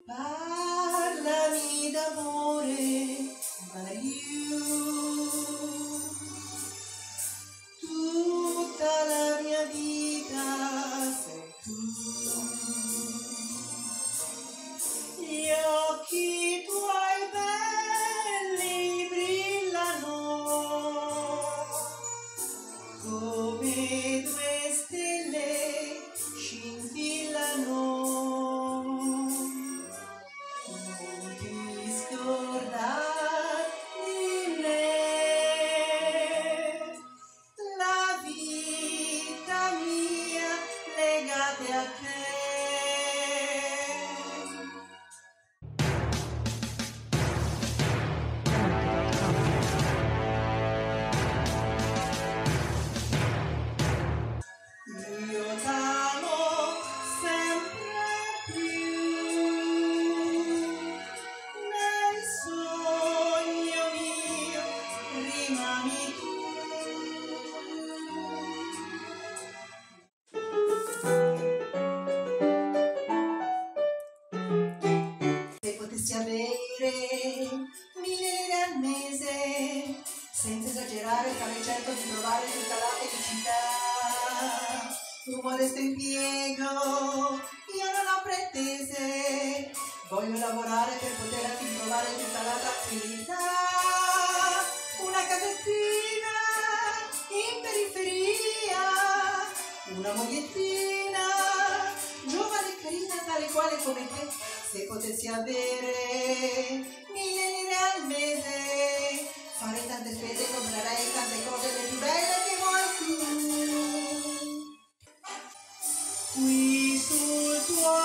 Parlami d'amore, Mariù, tutta la mia vita sei tu. Gli occhi tuoi belli brillano come due stelle scintillano. Non ti scordare di me, la vita mia legate a te. Io t'amo sempre più, nel sogno mio rimani tu. Se potessi avere 1000 lire al mese, senza esagerare sarei certo di trovare tutta la felicità. Un modesto impiego, io non ho pretese, voglio lavorare per poterti trovare tutta la tranquillità. Una casettina in periferia, una mogliettina, giovane e carina tale quale come te. Se potessi avere 1000 lire al mese, farei tante spese, comprerei tante cose le più belle che vuoi tu. Qui sul tuo